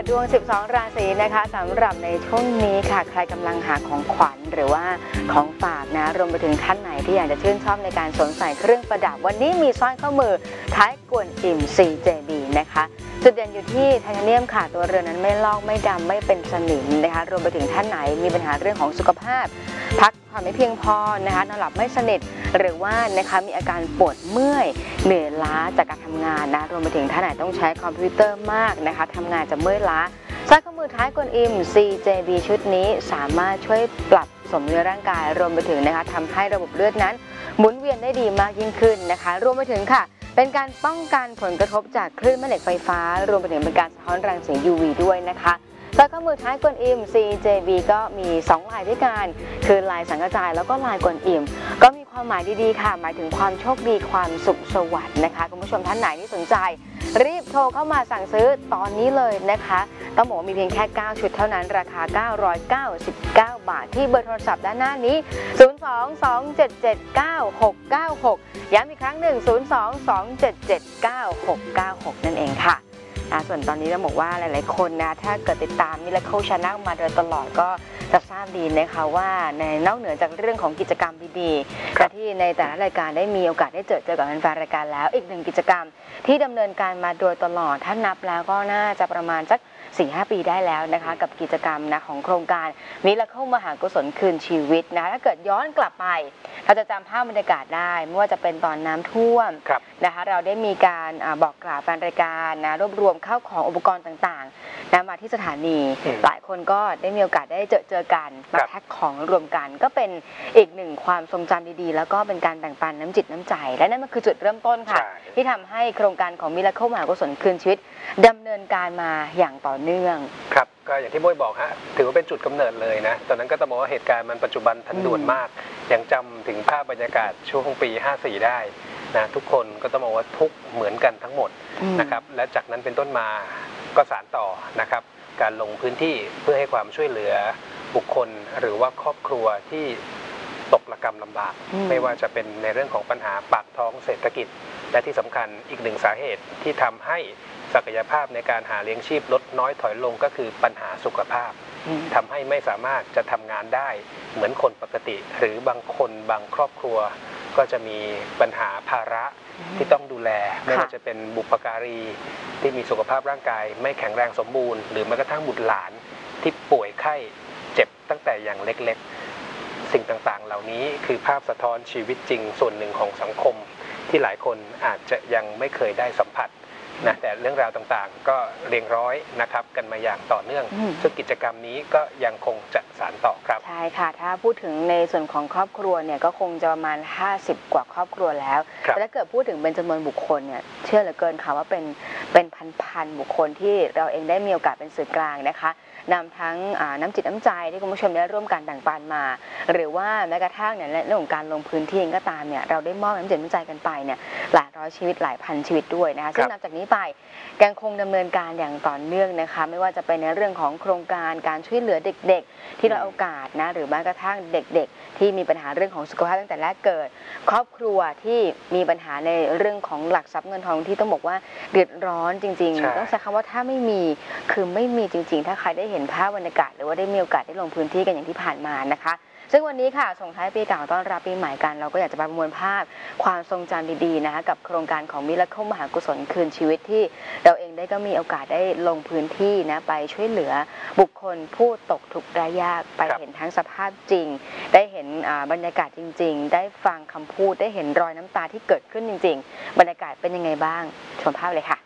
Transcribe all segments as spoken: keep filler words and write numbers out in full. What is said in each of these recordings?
ดวงสิบสองราศีนะคะสำหรับในช่วงนี้ค่ะใครกำลังหาของขวัญหรือว่าของฝากนะรวมไปถึงท่านไหนที่อยากจะชื่นชอบในการสวมใส่เครื่องประดับวันนี้มีสร้อยข้อมือท้ายกวนอิ่ม ซี เจ บี นะคะจุดเด่นอยู่ที่ไทเทเนียมค่ะตัวเรือนนั้นไม่ลอกไม่ดำไม่เป็นสนิมนะคะรวมไปถึงท่านไหนมีปัญหาเรื่องของสุขภาพพักผ่อนไม่เพียงพอนะคะนอนหลับไม่สนิทหรือว่านะคะมีอาการปวดเมื่อยเหนื่อยล้าจากการทำงานนะรวมไปถึงท่านไหนต้องใช้คอมพิวเตอร์มากนะคะทำงานจะเมื่อยล้าสร้อยข้อมือท้ายกวนอิม ซี เจ บี ชุดนี้สามารถช่วยปรับสมดุลร่างกายรวมไปถึงนะคะทำให้ระบบเลือดนั้นหมุนเวียนได้ดีมากยิ่งขึ้นนะคะรวมไปถึงค่ะเป็นการป้องกันผลกระทบจากคลื่นแม่เหล็กไฟฟ้ารวมไปถึงเป็นการสะท้อนรังสี ยู วี ด้วยนะคะสร้อยข้อมือท้ายกวนอิม ซี เจ บี ก็มีสองลายด้วยกันคือลายสังกะจายแล้วก็ลายกวนอิมก็มีความหมายดีๆค่ะหมายถึงความโชคดีความสุขสวัสดิ์นะคะคุณผู้ชมท่านไหนที่สนใจรีบโทรเข้ามาสั่งซื้อตอนนี้เลยนะคะต้องบอกว่ามีเพียงแค่เก้าชุดเท่านั้นราคาเก้าร้อยเก้าสิบเก้าบาทที่เบอร์โทรศัพท์ด้านหน้านี้ศูนย์ สอง สอง เจ็ด เจ็ด เก้า หก เก้า หกย้ำอีกครั้งหนึ่งศูนย์ สอง สอง เจ็ด เจ็ด เก้า หก เก้า หกนั่นเองค่ะส่วนตอนนี้เราบอกว่าหลายๆคนนะถ้าเกิดติดตาม Miracle Channel มาโดยตลอดก็จะทราบดีนะคะว่าในนอกเหนือจากเรื่องของกิจกรรมดีๆที่ในแต่ละรายการได้มีโอกาสได้เจอเจอกับแฟนๆรายการแล้วอีกหนึ่งกิจกรรมที่ดำเนินการมาโดยตลอดถ้านับแล้วก็น่าจะประมาณสัก สี่ห้า ปีได้แล้วนะคะกับกิจกรรมนะของโครงการMiracleมหากุศลคืนชีวิตนะถ้าเกิดย้อนกลับไปเราจะจำภาพบรรยากาศได้ไม่ว่าจะเป็นตอนน้ำท่วมนะคะเราได้มีการบอกกล่าวแฟนรายการนะรวบรวมข้าวของอุปกรณ์ต่างๆนะมาที่สถานีหลายคนก็ได้มีโอกาสได้เจอเจอกันมาแพ็คของรวมกันก็เป็นอีกหนึ่งความทรงจำดีๆแล้วก็เป็นการแบ่งปันน้ำจิตน้ำใจและนั่นก็คือจุดเริ่มต้นค่ะที่ทำให้โครงการของMiracleมหากุศลคืนชีวิตดำเนินการมาอย่างต่อเนื่องครับก็อย่างที่โบ้ยบอกฮะถือว่าเป็นจุดกำเนิดเลยนะตอนนั้นก็ต้องบอกว่าเหตุการณ์มันปัจจุบันทันด่วนมากยังจำถึงภาพบรรยากาศช่วงปีห้าสี่ได้นะทุกคนก็ต้องบอกว่าทุกเหมือนกันทั้งหมดนะครับและจากนั้นเป็นต้นมาก็สานต่อนะครับการลงพื้นที่เพื่อให้ความช่วยเหลือบุคคลหรือว่าครอบครัวที่ตกระกำลำบากไม่ว่าจะเป็นในเรื่องของปัญหาปากท้องเศรษฐกิจและที่สำคัญอีกหนึ่งสาเหตุที่ทำให้ศักยภาพในการหาเลี้ยงชีพลดน้อยถอยลงก็คือปัญหาสุขภาพทำให้ไม่สามารถจะทำงานได้เหมือนคนปกติหรือบางคนบางครอบครัวก็จะมีปัญหาภาระที่ต้องดูแลไม่ว่าจะเป็นบุพการีที่มีสุขภาพร่างกายไม่แข็งแรงสมบูรณ์หรือแม้กระทั่งบุตรหลานที่ป่วยไข้เจ็บตั้งแต่อย่างเล็กๆสิ่งต่างๆเหล่านี้คือภาพสะท้อนชีวิตจริงส่วนหนึ่งของสังคมที่หลายคนอาจจะยังไม่เคยได้สัมผัสนะแต่เรื่องราวต่างๆก็เรียงร้อยนะครับกันมาอย่างต่อเนื่องซึ่งกิจกรรมนี้ก็ยังคงจะสานต่อครับใช่ค่ะถ้าพูดถึงในส่วนของครอบครัวเนี่ยก็คงจะประมาณห้าสิบกว่าครอบครัวแล้วแต่ถ้าเกิดพูดถึงเป็นจำนวนบุคคลเนี่ยเชื่อเหลือเกินค่ะว่าเป็นเป็นพันๆบุคคลที่เราเองได้มีโอกาสเป็นสื่อกลางนะคะนำทั้งน้ำจิตน้ำใจที่คุณผู้ชมได้ร่วมกันแบ่งปันมาหรือว่าแม้กระทั่งเนี่ยเรื่องของการลงพื้นที่เองก็ตามเนี่ยเราได้มอบน้ำจิตน้ำใจกันไปเนี่ยหลายร้อยชีวิตหลายพันชีวิตด้วยนะคะซึ่งนับจากนี้ไปยังคงดำเนินการอย่างต่อเนื่องนะคะไม่ว่าจะเป็นในเรื่องของโครงการการช่วยเหลือเด็กๆที่เราโอกาสนะหรือแม้กระทั่งเด็กๆที่มีปัญหาเรื่องของสุขภาพตั้งแต่แรกเกิดครอบครัวที่มีปัญหาในเรื่องของหลักทรัพย์เงินทองที่ต้องบอกว่าเดือดร้อนจริงๆต้องใช้คำว่าถ้าไม่มีคือไม่มีจริงๆถ้าใครได้เห็นภาพบรรยากาศหรือว่าได้มีโอกาสได้ลงพื้นที่กันอย่างที่ผ่านมานะคะซึ่งวันนี้ค่ะส่งท้ายปีเก่าต้อนรับปีใหม่กันเราก็อยากจะประมวลภาพความทรงจำดีๆนะคะกับโครงการของMiracleมหากุศลคืนชีวิตที่เราเองได้ก็มีโอกาสได้ลงพื้นที่นะไปช่วยเหลือบุคคลผู้ตกทุกข์ได้ยากไปเห็นทั้งสภาพจริงได้เห็นบรรยากาศจริงๆได้ฟังคำพูดได้เห็นรอยน้ำตาที่เกิดขึ้นจริงๆบรรยากาศเป็นยังไงบ้างชมภาพเลยค่ะ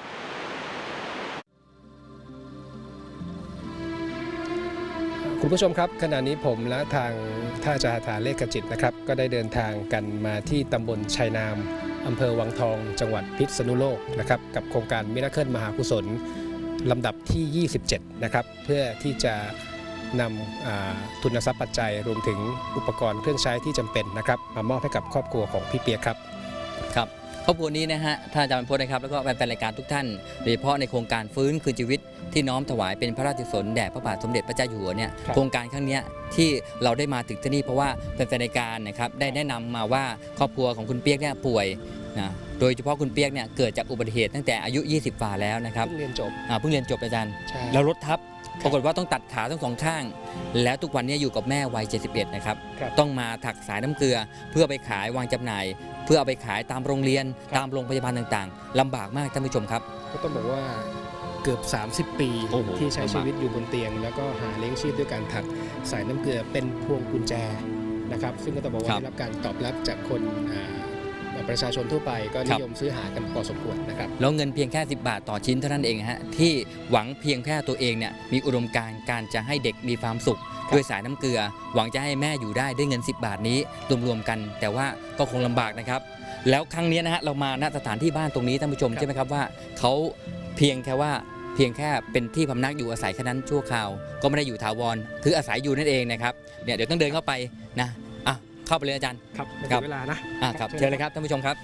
คุณผู้ชมครับขณะนี้ผมและทางท่าจาถาเลขจิตนะครับก็ได้เดินทางกันมาที่ตำบลชัยนามอำเภอวังทองจังหวัดพิษณุโลกนะครับกับโครงการMiracleมหากุศลลำดับที่ยี่สิบเจ็ดนะครับเพื่อที่จะนำทุนทรัพย์ปัจจัยรวมถึงอุปกรณ์เครื่องใช้ที่จำเป็นนะครับมามอบให้กับครอบครัวของพี่เปียกครับครับครอบครัวนี้นะฮะท่านอาจารย์บรรพตนะครับแล้วก็แฟนรายการทุกท่านโดยเฉพาะในโครงการฟื้นคืนชีวิตที่น้อมถวายเป็นพระราชกุศลแด่พระบาทสมเด็จพระเจ้าอยู่หัวเนี่ยโครงการครั้งนี้ที่เราได้มาถึงที่นี่เพราะว่าแฟนรายการนะครับได้แนะนำมาว่าครอบครัวของคุณเปียกเนี่ยป่วยนะโดยเฉพาะคุณเปียกเนี่ยเกิดจากอุบัติเหตุตั้งแต่อายุยี่สิบฝ่าแล้วนะครับเพิ่งเรียนจบอ่าเพิ่งเรียนจบอาจารย์ใช่แล้วรถทับครับปรากฏว่าต้องตัดขาทั้งสองข้าง แล้วทุกวันนี้อยู่กับแม่วัยเจ็ดสิบเอ็ดนะครับครับต้องมาถักสายน้ำเกลือเพื่อไปขายวางจำหน่าย เพื่อเอาไปขายตามโรงเรียนครับตามโรงพยาบาลต่างๆลำบากมากท่านผู้ชมครับก็ต้องบอกว่าเกือบ สามสิบ ปีโอ้โหที่ใช้ลำบากชีวิตอยู่บนเตียง แล้วก็หาเลี้ยงชีพด้วยการถักสายน้ำเกลือเป็นพวงกุญแจนะครับซึ่งก็ต้องบอกว่าได้รับการตอบรับจากคนอ่าประชาชนทั่วไปก็นิยมซื้อหากันพอสมควรนะครับแล้วเงินเพียงแค่สิบบาทต่อชิ้นเท่านั้นเองฮะที่หวังเพียงแค่ตัวเองเนี่ยมีอุดมการณ์การจะให้เด็กมีความสุขครับด้วยสายน้ำเกลือ หวังจะให้แม่อยู่ได้ด้วยเงินสิบบาทนี้รวมๆกัน แต่ว่าก็คงลำบากนะครับ แล้วครั้งนี้นะฮะเรามาณสถานที่บ้านตรงนี้ท่านผู้ชมใช่ไหมครับว่าเขาเพียงแค่ว่าเพียงแค่เป็นที่พำนักอยู่อาศัยแค่นั้นชั่วคราวก็ไม่ได้อยู่ถาวรคืออาศัยอยู่นั่นเองนะครับเนี่ยเดี๋ยวต้องเดินเข้าไปนะอ่ะเข้าไปเลยอาจารย์ครับไม่ครัถึบงเวลานะอ่ะครับเชิญเลยครับท่านผู้ชมครับ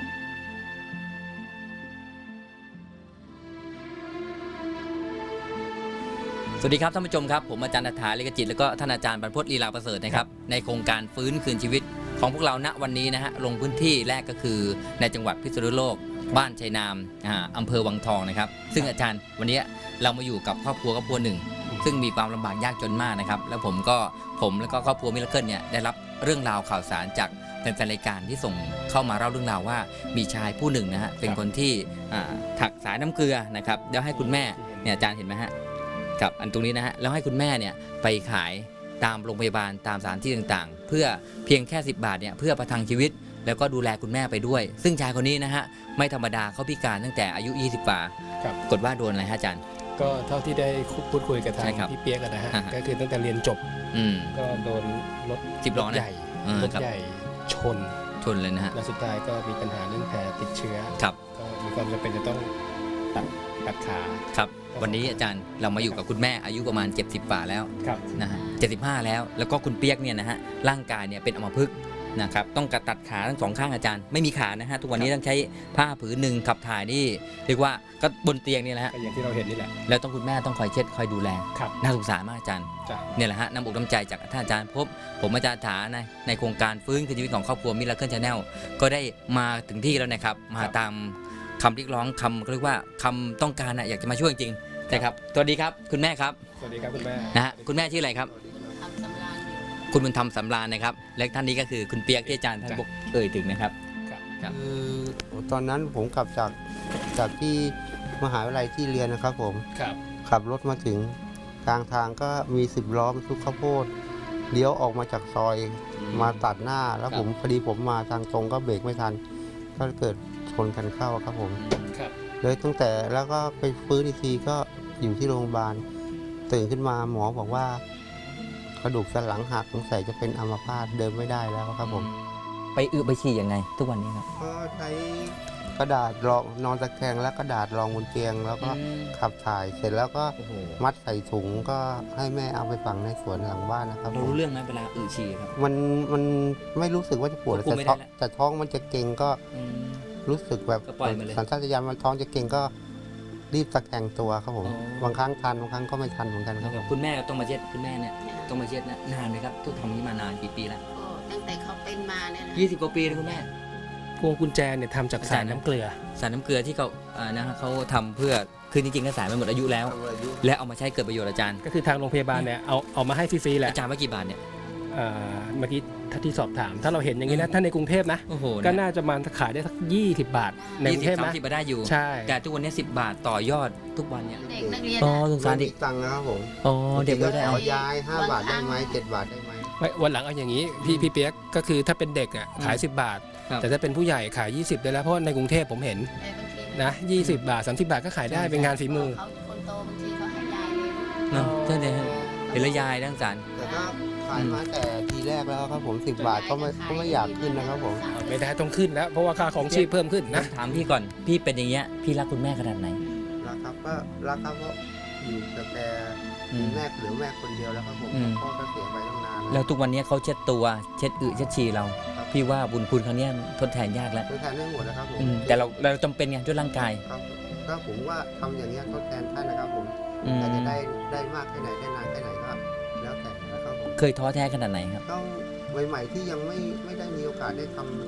สวัสดีครับท่านผู้ชมครับผมอาจารย์ณัฐฐา เลขจิตและก็ท่านอาจารย์บรรพตลีลาประเสริฐนะครับในโครงการฟื้นคืนชีวิตของพวกเราณวันนี้นะฮะลงพื้นที่แรกก็คือในจังหวัดพิษณุโลกบ้านชัยนามอ่าอำเภอวังทองนะครับซึ่งอาจารย์วันนี้เรามาอยู่กับครอบครัวครอบครัวหนึ่ง ซึ่งมีความลำบากยากจนมากนะครับแล้วผมก็ผมแล้วก็ครอบครัวมิราเคิลเนี่ยได้รับเรื่องราวข่าวสารจากแฟนๆรายการที่ส่งเข้ามาเล่าเรื่องราวว่ามีชายผู้หนึ่งนะฮะเป็นคนที่อ่าถักสายน้ำเกลือนะครับแล้วให้คุณแม่เนี่ยอาจารย์เห็นไหมฮะกับอันตรงนี้นะฮะแล้วให้คุณแม่เนี่ยไปขายตามโรงพยาบาลตามสถานที่ต่างๆ เพื่อเพียงแค่สิบบาทเนี่ยเพื่อประทังชีวิต แล้วก็ดูแลคุณแม่ไปด้วย ซึ่งชายคนนี้นะฮะไม่ธรรมดาเขาพิการตั้งแต่อายุยี่สิบฝ่าครับกดว่าโดนอะไรฮะอาจารย์ก็เท่าที่ได้พูดคุยกับทาใช่งครับพี่เปียกอะนะฮะอ่าฮะก็คือตั้งแต่เรียนจบอืมก็โดนรถสิบล้อนะใหญ่อ่ารถครับใหญ่ชนชนเลยนะฮะและสุดท้ายก็มีปัญหาเรื่องแผลติดเชื้อครับก็มีความจำเป็นจะต้องตัดตัดขาครับวันนี้อาจารย์เรามาอยู่กับคุณแม่อายุประมาณเจ็ดสิบฝ่าแล้วครับนะฮะเจ็ดสิบห้าแล้วแล้วก็คุณเปียกเนี่ยนะฮะร่างกายเนี่ยเป็นอัมพฤกษ์นะครับต้องกระตัดขาทั้งสองข้างอาจารย์ไม่มีขานะฮะทุกวันนี้ต้องใช้ผ้าผืนหนึ่งขับถ่ายนี่เรียกว่าก็บนเตียงนี่แหละฮะก็อย่างที่เราเห็นนี่แหละแล้วต้องคุณแม่ต้องคอยเช็ดคอยดูแลครับน่าสงสารมากอาจารย์จ้ะเนี่ยแหละฮะน้ำอกน้ำใจจากท่านอาจารย์พบผมอาจารย์ถาในในโครงการฟื้นคืนชีวิตของครอบครัวมิราเคิลชาแนลก็ได้มาถึงที่แล้วนะครับมาตามคำเรียกร้องคำเขาเรียกว่าคำต้องการนะอยากจะมาช่วยจริงๆนะครับสวัสดีครับคุณแม่ครับสวัสดีครับคุณแม่นะฮะคุณแม่ชื่ออะไรครับคุณบุญธรรมสำราญนะครับและท่านนี้ก็คือคุณเปียกที่อาจารย์ท่านบอกเอ่ยถึงนะครับ ครับคือตอนนั้นผมกลับจากจากที่มหาวิทยาลัยที่เรียนนะครับผมครับขับรถมาถึงกลางทางก็มีสิบล้อบรรทุกข้าวโพดเลี้ยวออกมาจากซอยมาตัดหน้า แล้วผมพอดีผมมาทางตรงก็เบรกไม่ทัน ก็เกิดชนกันเข้าครับผมครับเลยตั้งแต่แล้วก็ไปฟื้นอีกทีก็อยู่ที่โรงพยาบาลตื่นขึ้นมาหมอบอกว่ากระดูกสันหลังหักสงสัยจะเป็นอัมพาตเดินไม่ได้แล้วครับผมไปอึไปฉี่ยังไง ทุกวันนี้ครับก็ใช้กระดาษรองนอนตะแคงและกระดาษรองบนเตียง แล้วก็ขับถ่ายเสร็จแล้วก็โอ้โหมัดใส่ถุงก็ให้แม่เอาไปฝังในสวนหลังบ้านนะครับเราผมรู้เรื่องไหมเวลาอึฉี่ครับมันมันไม่รู้สึกว่าจะปวดควบคุมแต่ไม่ได้ท้องแล้วแต่ท้องมันจะเก่งก็อืมรู้สึกแบบก็ปล่อยมันเลยสัญชาตญาณมันท้องจะเก่งก็รีบตะแคงตัวครับผมอ๋อบางครั้งทันบางครั้งก็ไม่ทันเหมือนกันครับผมคุณแม่ก็ต้องมาเช็ดคุณแม่เนี่ยต้องมาเช็ดนะนานไหมครับทุกทำนี้มานานกี่ปีแล้วโอ้ตั้งแต่เขาเป็นมาเนี่ยนะยี่สิบกว่าปีเลยคุณแม่พวงกุญแจเนี่ยทำจากสายน้ำเกลือสารน้ำเกลือที่เขาอ่านะฮะเขาทำเพื่อคือจริงๆก็สายมันหมดอายุแล้ว และเอามาใช้เกิดประโยชน์อาจารย์ก็คือทางโรงพยาบาลเนี่ยเอาเอามาให้ฟรีๆแหละอาจารย์ว่ากี่บาทเนี่ยเอ่อเมื่อกี้ถ้าที่สอบถาม ถ้าเราเห็นอย่างนี้นะถ้าในกรุงเทพนะโอ้โหก็น่าจะมาขายได้สักยี่สิบบาทในกยี่รุสิงบเทพสามนะสิบมาได้อยู่ใช่แต่ทุกวันนี้สิบบาทต่อยอดทุกวันเนี่ยเด็กนักเรียนอ๋อนะสงสารเด็กมีตังค์นะครับผมอ๋อเด็กไม่ได้ขเอาอยายห้าบาทได้ไหมเจ็ดบาทได้ไหมไม่วันหลังเอาอย่างนี้พี่พี่เปียกก็คือถ้าเป็นเด็กอ่ะขายสิบบาทครับแต่ถ้าเป็นผู้ใหญ่ขายยี่สิบได้แล้วเพราะว่าในกรุงเทพผมเห็นแต่บางทีนะยี่สิบบาทสามสิบบาทก็ขายได้เป็นงานฝีมือเขาคนโตบางทีเขาให้ยายเลยเนาะใช่เลยฮะเห็นแล้วยายทั้งสารแต่ก็ขายมาแต่ทีแรกแล้วครับผมสิบบาทก็ไม่ก็ไม่อยากขึ้นนะครับผมไม่ได้ต้องขึ้นแล้วเพราะว่าค่าของชีพเพิ่มขึ้นนะถามพี่ก่อนพี่เป็นอย่างเงี้ยพี่รักคุณแม่ขนาดไหนรักครับก็รักครับเพราะอยู่แต่แต่อืมีมแม่เหลือแม่คนเดียวแล้วครับผมอืมพ่อก็เสียไปตั้งนานแล้วทุกวันนี้เขาเช็ดตัวเช็ดอึเช็ดฉี่เรา พี่ว่าบุญคุณครั้งเนี้ยทดแทนยากแล้วทดแทนได้หมดนะครับผมอืมแต่เราเราจำเป็นไงด้วยร่างกายครับก็ผมว่าทำอย่างเงี้ยทดแทนท่านนะครับผมอืมแต่จะได้ได้มากแค่ไหนได้นานแค่ไหนก็แล้วแต่นะครับผมเคยท้อแท้ขนาดไหนครับต้องใหม่ๆที่ยังไม่ไม่ได้มีโอกาสได้ทำท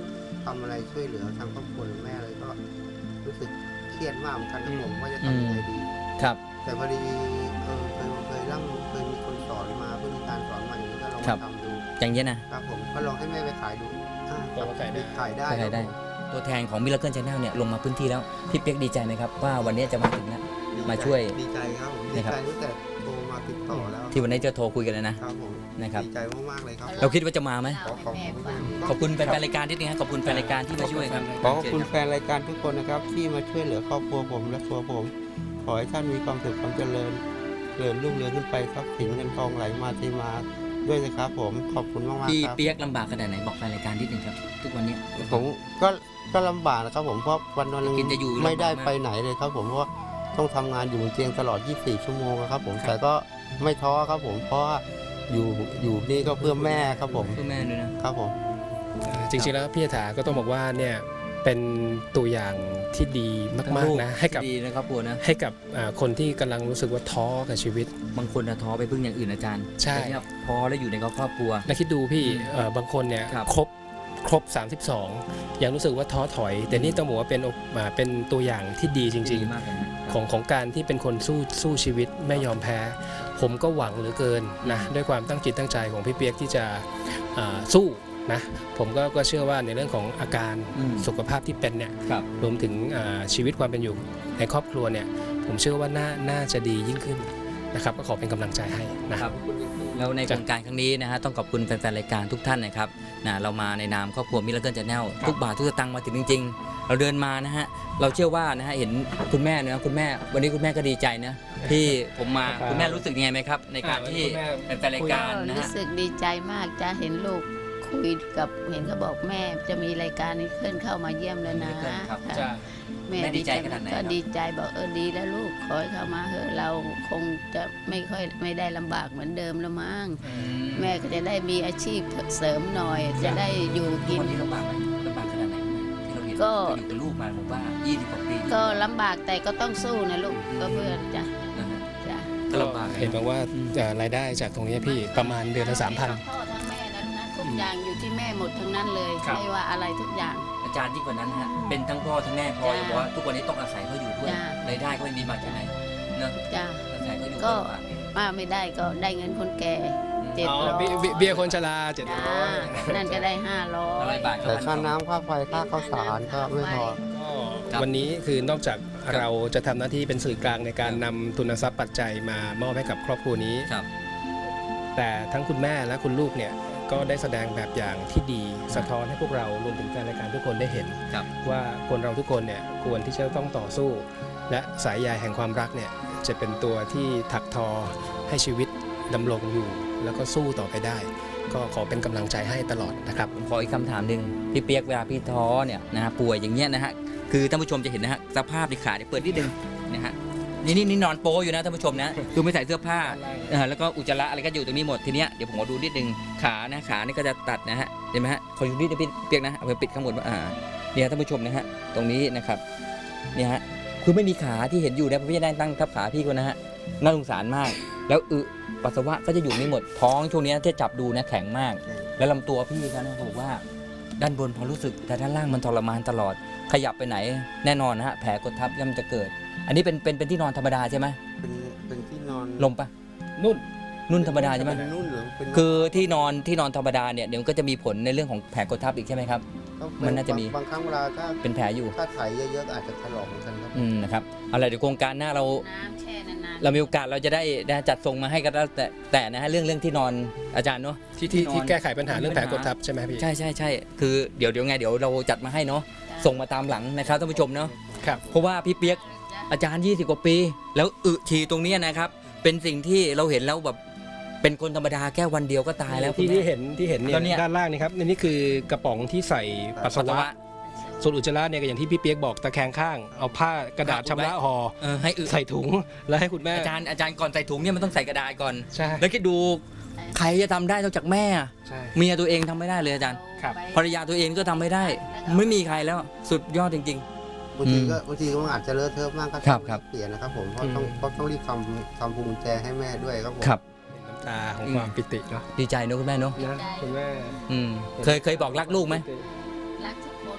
ำอะไรช่วยเหลือทางครอบครัวหรือแม่เลยก็รู้สึกเครียดมากเหมือนกันนะผมว่าจะทำยังไงดีครับแต่พอดีเออเคยเคยร่ำเคยมีคนสอนมาผู้มีการสอนมาอย่างนี้ก็ลองครัมาบทำดูอย่างเงี้ยนะครับผมก็ลองให้แม่ไปขายดูอ่าลองมาขายได้ขายได้ขายได้ครับผมตัวแทนของมิราเคิล Channel เนี่ยลงมาพื้นที่แล้วพี่เปียกดีใจไหมครับว่าวันนี้จะมาถึงแล้ว มาช่วยดีใจครับผมดีนะครับใจตั้งแต่โทรมาติดต่อแล้วที่วันนี้จะโทรคุยกันเลยนะครับผมนะครับดีใจมากๆเลยครับเราคิดว่าจะมาไหมขอขอบคุณมากขอบคุณแฟนๆรายการนิดนึงครับขอบคุณแฟนรายการที่มาช่วยครับขอขอบคุณแฟนรายการทุกคนนะครับที่มาช่วยเหลือครอบครัวผมและตัวผม ขอให้ท่านมีความสุขความเจริญเจริญรุ่งเรืองขึ้นไปทรัพย์สินเงินทองไหลมาเทมาด้วยนะครับผมขอบคุณมากๆพี่ครับเปียกลำบากขนาดไหนบอกแฟนรายการนิดนึงครับ ทุกวันนี้ผมก็ก็ลำบากนะครับผมเพราะวันวันหนึงกินจะอยู่ไม่ได้ลำบากมากไปไหนเลยครับผมเพราะว่าต้องทำงานอยู่บนเตียงตลอด ยี่สิบสี่ ชั่วโมงครับผมครับแต่ก็ไม่ท้อครับผมเพราะว่าอยู่อยู่นี่ก็เพื่อแม่ครับผมเพื่อแม่ด้วยนะครับผมจริงๆแล้วพี่ถาก็ต้องบอกว่าเนี่ยเป็นตัวอย่างที่ดีมากๆนะให้กับดีนะครับปัวนะให้กับอ่าคนที่กำลังรู้สึกว่าท้อกับชีวิตบางคนน่ะท้อไปพึ่งอย่างอื่นอาจารย์ใช่แต่เนี่ยพอแล้วอยู่ในครอบครัวแล้วคิดดูพี่อืมเอ่อบางคนเนี่ยครับครบครบ สามสิบสอง ยังรู้สึกว่าท้อถอย แต่นี่ต้องบอกว่าเป็นโออ่าเป็นตัวอย่างที่ดีจริงดีมากเลยนะๆ ของของการที่เป็นคนสู้สู้ชีวิตไม่ยอมแพ้ ผมก็หวังเหลือเกินนะด้วยความตั้งจิตตั้งใจของพี่เปียกที่จะอ่าสู้นะผมก็ก็เชื่อว่าในเรื่องของอาการอืมสุขภาพที่เป็นเนี่ยครับรวมถึงอ่าชีวิตความเป็นอยู่ในครอบครัวเนี่ยผมเชื่อว่าน่าน่าจะดียิ่งขึ้นนะครับก็ขอเป็นกำลังใจให้นะครับแล้วในโครงการครั้งนี้นะฮะต้องขอบคุณแฟนๆรายการทุกท่านนะครับนะเรามาในนามครอบครัวมิราเคิล Channel ทุกบาททุกสตางค์มาถึงจริง ๆ เราเดินมานะฮะเราเชื่อว่านะฮะเห็นคุณแม่นะคุณแม่วันนี้คุณแม่ก็ดีใจนะที่ผมมาครับคุณแม่รู้สึกยังไงไหมครับ ในการที่อ่าวันนี้คุณแม่แฟนๆรายการนะรู้ฮะสึกดีใจมากจะเห็นลูกคุยกับเห็นเขาบอกแม่จะมีรายการนี้ขึ้นเข้ามาเยี่ยมแล้วนะครับค่ะจ้าแม่แม่ดีใจขนาดไหนครัก็บดีใจบอกเออดีแล้วลูกขอให้เข้ามาเถอะเราคงจะไม่ค่อยไม่ได้ลำบากเหมือนเดิมแล้วมั้งแม่ก็จะได้มีอาชีพเสริมหน่อย จะได้อยู่กินวันนี้ลำบากไหมลำบากขนาดไหนที่เราเห็นก็เราอยู่กับลูกมาผมว่ายี่สิบกว่าปีก็ลำบากแต่ก็ต้องสู้นะลูกก็เพื่อจะนะฮะจะก็ลำบากเห็นบอกว่าเอ่อรายได้จากตรงนี้พี่ประมาณเดือนละสามพันทั้งพ่อทั้งแม่นะลูกนะทุกอย่างอยู่ที่แม่หมดทั้งนั้นเลยครับไม่ว่าอะไรทุกอย่างอาจารย์ยิ่งกว่านั้นฮะเป็นทั้งพ่อทั้งแม่พอจ้าบอกว่าทุกวันนี้ต้องอาศัยเขาอยู่ด้วยจ้ารายได้ก็ไม่มีมาจากไหนเนอะจ้าอาศัยเขาอยู่ก็ลำบากมาไม่ได้ก็ได้เงินคนแก่ เจ็ดอ๋อร้อยเบี้ยเบี้ยเบี้ยคนชราเจ็ดจ้าร้อยนั่นก็ได้ห้าร้อร้อย ยบาทแต่ค่าน้ำค่าไฟค่าข้าวสารก็ไม่พอก็วันนี้คือนอกจากเราจะทำหน้าที่เป็นสื่อกลางในการนำทุนทรัพย์ปัจจัยมามอบให้กับครอบครัวนี้ครับแต่ทั้งคุณแม่และคุณลูกเนี่ยก็ได้แสดงแบบอย่างที่ดีสะท้อนให้พวกเรารวมถึงแฟนรายการทุกคนได้เห็นครับว่าคนเราทุกคนเนี่ยควรที่จะต้องต่อสู้ และสายใยแห่งความรักเนี่ยจะเป็นตัวที่ถักทอให้ชีวิตดำรงอยู่ แล้วก็สู้ต่อไปได้ ก็ขอเป็นกำลังใจให้ตลอดนะครับผมขออีกคำถามหนึ่งพี่เปียกเวลาพี่ท้อเนี่ยนะฮะป่วยอย่างเงี้ยนะฮะคือท่านผู้ชมจะเห็นนะฮะสภาพในขาเนี่ยเปิดนิดนึงนะฮะนี่นี่นี่นอนโป๊อยู่นะท่านผู้ชมนะคือไม่ใส่เสื้อผ้าเออแล้วก็อุจจาระอะไรก็อยู่ตรงนี้หมดทีเนี้ยเดี๋ยวผมขอดูนิดนึงขานะขานี่ก็จะตัดนะฮะเห็นไหมฮะขอดูนิดนึงพี่เปียกนะเอาไปปิดข้างบนว่าอ่าเนี่ยท่านผู้ชมนะฮะตรงนี้นะครับเนี่ยฮะคือไม่มีขาที่เห็นอยู่นะพี่จะได้ตั้งทับขาพี่คนนะฮะน่าสงสารมาก แล้วอึปัสสาวะก็จะอยู่ไม่หมดท้องช่วงนี้ที่จับดูนะแข็งมาก แล้วลำตัวพี่เขานะเขาบอกว่าด้านบนพอรู้สึกแต่ด้านล่างมันทรมานตลอด ขยับไปไหนแน่นอนนะฮะแผลกดทับย่อมจะเกิด อันนี้เป็นเป็นเป็นที่นอนธรรมดาใช่ไหมเป็นเป็นที่นอนลมปะนุ่นนุ่นธรรมดาใช่ไหมเป็นนุ่นหรือเป็นคือที่นอนที่นอนธรรมดาเนี่ยเดี๋ยวมันก็จะมีผลในเรื่องของแผลกดทับอีกใช่ไหมครับก็เป็มันน่าจะมีบางครั้งเวลาถ้าเป็นแผลอยู่ถ้าถ่ายเยอะๆก็อาจจะถลอกเหมือนกันครับอืมนะครับเอาล่ะเดี๋ยวโครงการหน้าเราน้ำแช่นานๆเรามีโอกาสเราจะได้นะจัดส่งมาให้กันแล้วแต่แต่นะฮะเรื่องเรื่องที่นอนอาจารย์เนาะที่ที่นอนที่แก้ไขปัญหาเรื่องแผลกดทับใช่ไหมพี่ใช่ใช่ใช่คือเดี๋ยวเดี๋ยวไงเดี๋ยวเราจัดมาให้เนาะส่งมาตามหลังนะครับท่านผู้ชมเนาะครับเพราะว่าพี่เปียกอาจารย์ยี่สิบกว่าปี แล้วอึฉี่ตรงเนี้ยนะครับ เป็นสิ่งที่เราเห็นแล้วแบบเป็นคนธรรมดาแค่วันเดียวก็ตายแล้วที่ที่เห็นที่เห็นเนี่แล้วเนี่ยยด้านล่างนี่ครับนี่คือกระป๋องที่ใส่ปัสปัสสาสาวะวะส่วนอุจจาระเนี่ยก็อย่างที่พี่เปียกบอกตะแคงข้าง เอาผ้ากระดาษชำระห่อเออให้อึใส่ถุงแล้วให้คุณแม่อาจารย์อาจารย์ก่อนใส่ถุงเนี่ยมันต้องใส่กระดาษก่อนใช่แล้วคิดดูใครจะทำได้นอกจากแม่อะใช่เมียตัวเองทำไม่ได้เลยอาจารย์ครับภรรยาตัวเองก็ทำไม่ได้ ไม่มีใครแล้วสุดยอดจริงบางทีก็บางทีก็อาจจะเลอะเทอะมากก็ครัต้บองครับเปลี่ยนนะครับผมเพราะต้องเพราะต้องรีบทำทำพวงกุญแจให้แม่ด้วยครับผมๆ ครับน้ำตาของความปิติเนาะดีใจเนอะคุณแม่เนอะนะคุณแม่อืมเคยเคยบอกรักลูกไหมรักทุกคน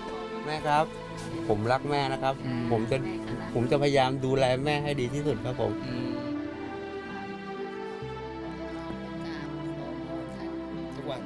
แม่ครับ ผมรักแม่นะครับอืมผมจะผมจะพยายามดูแลแม่ให้ดีที่สุดครับผมอืมทุกวัน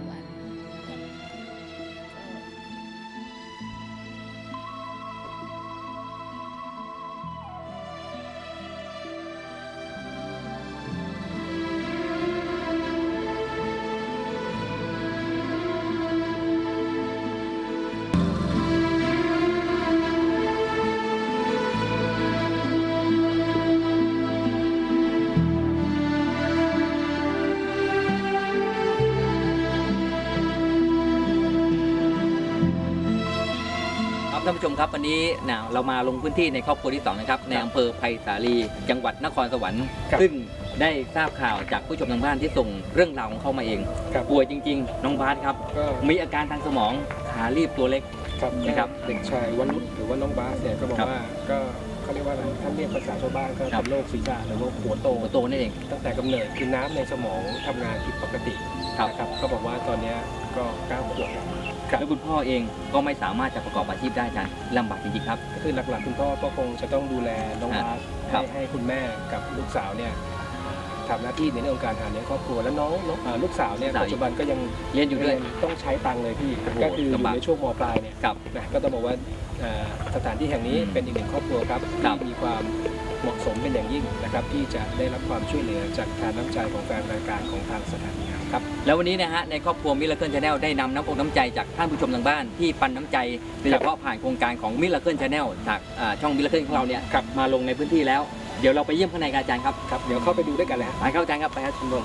ครับท่านผู้ชมครับวันนี้นะเรามาลงพื้นที่ในครอบครัวที่สองนะครับในอำเภอไผ่สาลีจังหวัดนครสวรรค์ครับซึ่งได้ทราบข่าวจากผู้ชมทางบ้านที่ส่งเรื่องราวของเขามาเองครับป่วยจริง ๆ น้องบาสครับก็มีอาการทางสมองขารีบตัวเล็กครับนะครับเด็กชายวนุชหรือว่าน้องบาสเนี่ยก็บอกครับว่าก็เขาเรียกว่าอะไรท่านเรียกภาษาชาวบ้านก็ครับเป็นโรคศีรษะหรือว่าหัวโตตัวโตนั่นเองตั้งแต่กำเนิดคือน้ำในสมองทำงานผิดปกติครับนะครับเขาบอกว่าตอนเนี้ยก็เก้าขวบแล้วแล้วคุณพ่อเองก็ไม่สามารถจะประกอบอาชีพได้อาจารย์ลำบากจริงๆครับก็คือหลักๆคุณพ่อก็คงจะต้องดูแลน้องบาสครัให้บให้คุณแม่กับลูกสาวเนี่ยทำหน้าที่ในเรื่องของการหาเลี้ยงครอบครัวแล้วน้องน้องอ่าลูกสาวเนี่ยปัจจุบันก็ยังเรียนอยู่ด้วยต้องใช้ตังค์เลยพี่โอ้โหก็คืออยู่ลำบากในช่วงมปลายเนี่ยครับนะก็ต้องบอกว่าเอ่อสถานที่แห่งนี้อืมเป็นอีกหนึ่งครอบครัวครับครับที่มีความเหมาะสมเป็นอย่างยิ่งนะครับที่จะได้รับความช่วยเหลือจากทานน้ำใจของแฟนรายการของทางสถานีครับแล้ววันนี้นะฮะในครอบครัวมิลเลอร์เคิลชาแนลได้นำน้ำอกน้ำใจจากท่านผู้ชมทางบ้านที่ปันน้ำใจโดยเฉพาะผ่านโครงการของมิลเลอร์เคิลชาแนลจากอ่าช่องมิลเลอร์เคิลของเราเนี่ยครับมาลงในพื้นที่แล้ว เดี๋ยวเราไปเยี่ยมข้างในกันอาจารย์ครับครับเดี๋ยวเข้าไปดูด้วยกันเลยฮะไปครับอาจารย์ครับไปครับคุณผู้ชม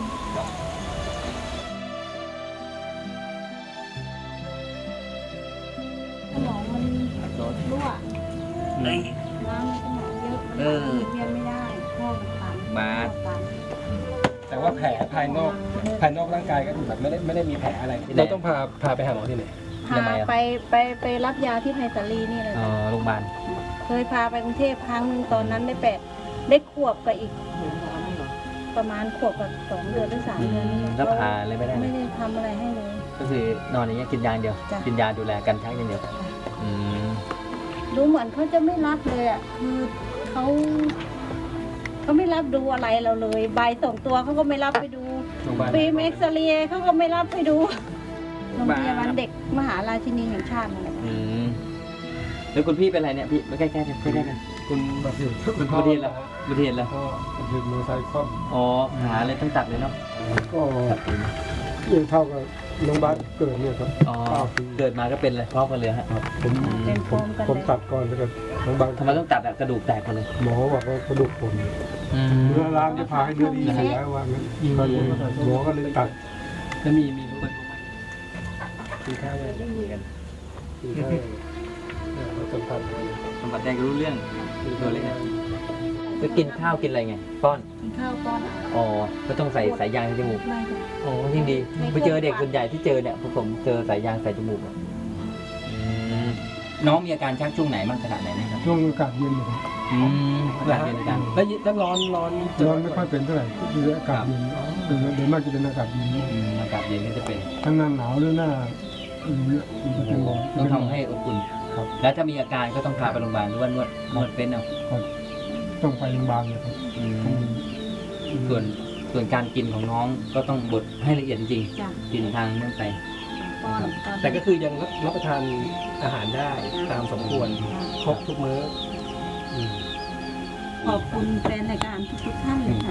สมองมันรั่วน้ำในสมองเยอะมันหมุนเวียนไม่ได้พ่อมันตันมาตันแต่ว่าแผลภายนอกภายนอกร่างกายก็คือแบบไม่ได้ไม่ได้มีแผลอะไรเราต้องพาพาไปหาหมอที่ไหนพาไปไปไปรับยาที่ไพศาลีนี่เลยอ๋อโรงพยาบาลเคยพาไปกรุงเทพครั้งหนึ่งตอนนั้นได้แปดได้ขวบกับอีก ประมาณขวบกับสองเดือนหรือสามเดือนนี่แล้วพาอะไรไม่ได้เลไม่ยได้ทำอะไรให้เลยก็คือนอนอย่างเงี้ยกินยาอย่างเดียวจ้ะกินยาดูแลกันชักอย่างเดียวอืมดูเหมือนเขาจะไม่รับเลยอ่ะคือเขาเขาไม่รับดูอะไรเราเลยใบส่งตัวเขาก็ไม่รับไปดูโรงพยาบาลฟิล์มเอ็กซเรย์เขาก็ไม่รับไปดูโรงพยาบาลเด็กมหาราชินีแห่งชาตินั่นแหละอืมแล้วคุณพี่เป็นอะไรเนี่ยพี่มาใกล้ๆกันใกล้ๆกันคุณบัตรเหตุคุณอุบัติเหตุแล้วอุบัติเหตุแล้วก็เหตุมอเตอร์ไซค์คว่อ๋อหาอะไรต้องตัดเลยเนาะำก็ยังเท่ากับน้องบาสเกิดเนี่ยครับอ๋อเกิดมาก็เป็นเลยพร้อมกันเลยฮะผมเป็นโฟมกันผมเลยตัดก่อนแล้วก็น้องบาสทำไมต้องตัดอะกระดูกแตกหมดเลยหมอบอกว่ากระดูกผมอืมเนื้อร้างจะพาให้เดือดดีเสียว่างั้นก็เลยหมอก็เลยตัดแล้วมีมีรู้ไหมกินข้าวยังมีกันกินข้าวยังเราสัมผัสสัมผัสได้ก็รู้เรื่องตัวเล็กนะจะกินข้าวกินอะไรไงป้อนกินข้าวก้อนอ๋อก็ต้องใส่สายยางในจมูกไม่ค่ะอ๋อยิ่งดีไปเจอเด็กส่วนใหญ่ที่เจอเนี่ยพวกผมเจอสายยางใส่จมูกอะอืมน้องมีอาการชักช่วงไหนบ้างขนาดไหนนะครับช่วงอากาศเย็นเลยครับอืมขนาดเป็นอาการแล้วถ้าร้อนร้อนร้อนไม่ค่อยเป็นเท่าไหร่คืออากาศเย็นโดยโดยมากจะเป็นอากาศเย็นอืมอากาศเย็นก็จะเป็นทั้งหน้าหนาวหรือหน้าอย่างเงี้ยมันจะเป็นหมอต้องทำให้อบอุ่นครับแล้วถ้ามีอาการก็ต้องพาไปโรงพยาบาลหรือว่านวดนวดเป็นเอาต้องไปโรงพยาบาลเลยครับอืมส่วนส่วนการกินของน้องก็ต้องบดให้ละเอียดจริงจ้ะๆกินทางนั่นไปก้อนตอนแต่ก็คือยังรับรับประทานอาหารได้ตามสมควรครบทุกมื้ออืมขอบคุณแฟนรายการทุกๆท่านเลยค่ะ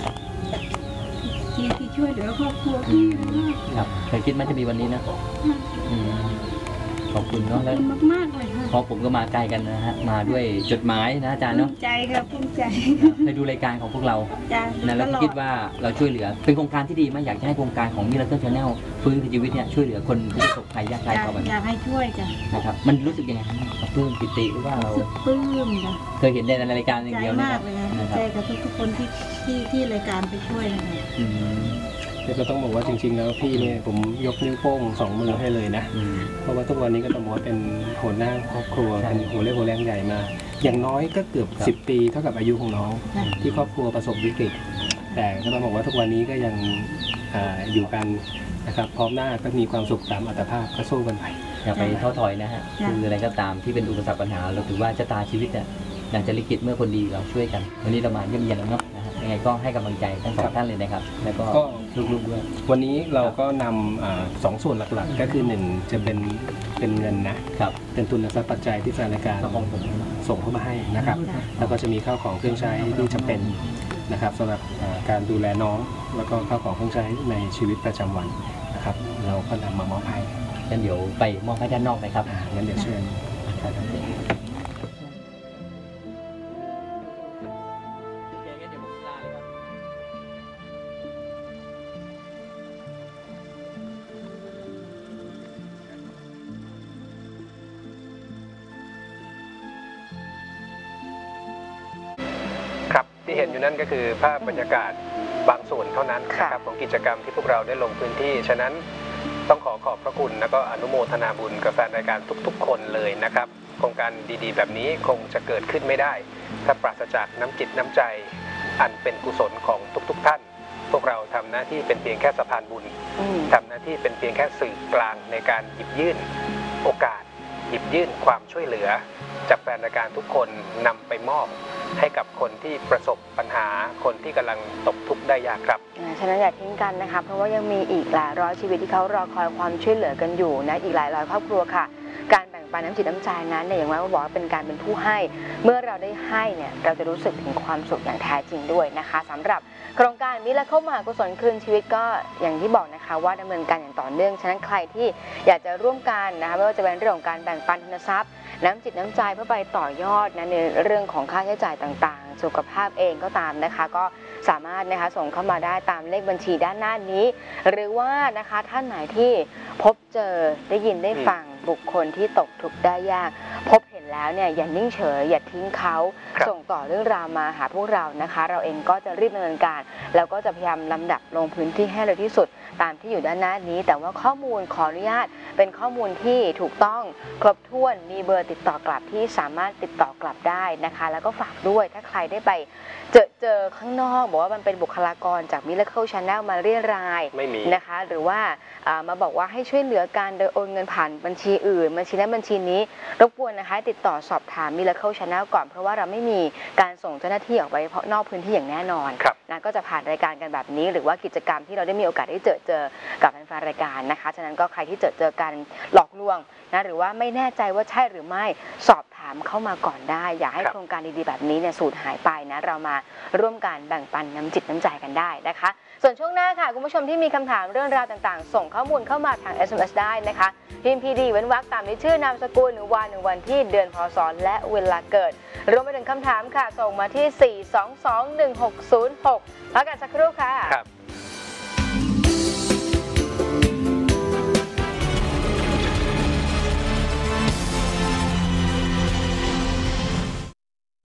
ที่ที่ช่วยเหลือครอบครัวพี่มากครับเคยคิดไหมันจะมีวันนี้นะอืมขอบคุณขอเนาะบแล้วคุณมากๆเลยค่ะเพราะผมก็มาไกลกันนะฮะมาด้วยจดหมายนะอาจารย์ภูเนาะมิใจครับภูมิใจเคยดูรายการของพวกเราจ้ะนะแล้วตลอคิดว่าเราช่วยเหลือเป็นโครงการที่ดีไหมอยากจะให้โครงการของมิราเคิลชาแนลฟื้นคืนชีวิตเนี่ยช่วยเหลือคนที่ประสบภัยยากไร้อยากเขาแบบอยากให้ช่วยจ้ะนะครับมันรู้สึกยังไงครับปลื้มปิติหรือว่าเรารู้สึกปลื้มจ้ะเคยเห็นในรายการอย่างใจเดียวนะมาคกรับเลยค่ะนะคใจรับกับทุกๆคนที่ที่ที่รายการไปช่วยนะคะอืมแต่ก็ต้องบอกว่าจริงๆแล้วพี่เนี่ยผมยกนิ้วโป้งสองมือให้เลยนะอืมเพราะว่าทุกวันนี้ก็ต้องบอกว่าเป็นหัวหน้าครอบครัวใช่เป็นหัวเรี่ยวหัวแรงใหญ่มา อย่างน้อยก็เกือบครับสิบปีเท่ากับอายุของน้องจ้ะที่ครอบครัวประสบวิกฤตแต่ก็ต้องบอกว่าทุกวันนี้ก็ยังอาอยู่กันนะครับพร้อมหน้าก็มีความสุขตามอัตภาพก็สู้กันไปอย่าไปท้อถอยนะฮะคืออะไรก็ตามที่เป็นอุปสรรคปัญหาเราถือว่าชะตาชีวิตเนี่ยดังจะลิขิตเมื่อคนดีเราช่วยกันวันนี้เรามาเยี่ยมเยียนแล้วเนาะนะฮะยังไงก็ให้กำลังใจทั้งสองท่านเลยนะครับแล้วก็ลูกๆด้วยวันนี้เราก็นำสองส่วนหลักๆก็คือหนึ่งจะเป็นเป็นเงินนะครับเป็นทุนทรัพย์ปัจจัยที่แฟนรายการส่งเข้ามาให้นะครับแล้วก็จะมีข้าวของเครื่องใช้ที่จำเป็นนะครับสำหรับการดูแลน้องแล้วก็ข้าวของเครื่องใช้ในชีวิตประจำวันนะครับเราก็นำมามอบให้งั้นเดี๋ยวไปมอบให้ด้านนอกนะครับงั้นเดี๋ยวเชิญครับที่เห็นอยู่นั่นก็คือภาพบรรยากาศบางส่วนเท่านั้นนะครับของกิจกรรมที่พวกเราได้ลงพื้นที่ฉะนั้นต้องขอขอบพระคุณแล้วก็อนุโมทนาบุญกับแฟนรายการทุกๆคนเลยนะครับโครงการดีๆแบบนี้คงจะเกิดขึ้นไม่ได้ถ้าปราศจากน้ำจิตน้ำใจอันเป็นกุศลของทุกๆท่านพวกเราทำหน้าที่เป็นเพียงแค่สะพานบุญทำหน้าที่เป็นเพียงแค่สื่อกลางในการหยิบยื่นโอกาสหยิบยื่นความช่วยเหลือจากแฟนรายการทุกคนนำไปมอบให้กับคนที่ประสบปัญหาคนที่กำลังตกทุกข์ได้ยากครับฉะนั้นอย่าทิ้งกันนะคะเพราะว่ายังมีอีกหลายร้อยชีวิตที่เขารอคอยความช่วยเหลือกันอยู่นะอีกหลายร้อยครอบครัวค่ะการแบ่งปันน้ำจิตน้ำใจนั้นเนี่ยอย่างว่าบอกว่าเป็นการเป็นผู้ให้เมื่อเราได้ให้เนี่ยเราจะรู้สึกถึงความสุขอย่างแท้จริงด้วยนะคะสำหรับโครงการมิราเคิลมหากุศลคืนชีวิตก็อย่างที่บอกนะคะว่าดำเนินการอย่างต่อเนื่องฉะนั้นใครที่อยากจะร่วมกันนะคะไม่ว่าจะเป็นเรื่องของการแบ่งปันทุนทรัพย์น้ำจิตน้ำใจเพื่อไปต่อยอดนะในเรื่องของค่าใช้จ่ายต่างๆสุขภาพเองก็ตามนะคะก็สามารถนะคะส่งเข้ามาได้ตามเลขบัญชีด้านหน้านี้หรือว่านะคะท่านไหนที่พบเจอได้ยินได้ฟังบุคคลที่ตกทุกข์ได้ยากพบเห็นแล้วเนี่ยอย่านิ่งเฉยอย่าทิ้งเขาส่งต่อเรื่องราวมาหาพวกเรานะคะเราเองก็จะรีบดำเนินการแล้วก็จะพยายามลำดับลงพื้นที่ให้เร็วที่สุดตามที่อยู่ด้านหน้านี้แต่ว่าข้อมูลขออนุญาตเป็นข้อมูลที่ถูกต้องครบถ้วนมีเบอร์ติดต่อกลับที่สามารถติดต่อกลับได้นะคะแล้วก็ฝากด้วยถ้าใครได้ไปเจอเจอข้างนอกบอกว่ามันเป็นบุคลากรจาก Miracle Channel มาเรียรายนะคะหรือว่ามาบอกว่าให้ช่วยเหลือการโดยโอนเงินผ่านบัญชีอื่นบัญชีนั้นบัญชีนี้รบกวนนะคะติดต่อสอบถาม Miracle Channel ก่อนเพราะว่าเราไม่มีการส่งเจ้าหน้าที่ออกไปนอกพื้นที่อย่างแน่นอนนะก็จะผ่านรายการกันแบบนี้หรือว่ากิจกรรมที่เราได้มีโอกาสได้เจอเจอกับแฟนๆรายการนะคะฉะนั้นก็ใครที่เจอเจอกันหลอกลวงนะหรือว่าไม่แน่ใจว่าใช่หรือไม่สอบถามเข้ามาก่อนได้อย่าให้โครงการดีๆแบบนี้เนี่ยสูญหายไปนะเรามาร่วมกันแบ่งปันน้ำจิตน้ำใจกันได้นะคะส่วนช่วงหน้าค่ะคุณผู้ชมที่มีคำถามเรื่องราวต่างๆส่งข้อมูลเข้ามาทาง เอส เอ็ม เอส ได้นะคะพิมพ์ พี ดี เว้นวรรคตามด้วยชื่อนามสกุลวันหนึ่งวันที่เดือนพศและเวลาเกิดรวมไปถึงคำถามค่ะส่งมาที่สี่ สอง สอง หนึ่ง หก ศูนย์ หกพักกันสักครู่ค่ะ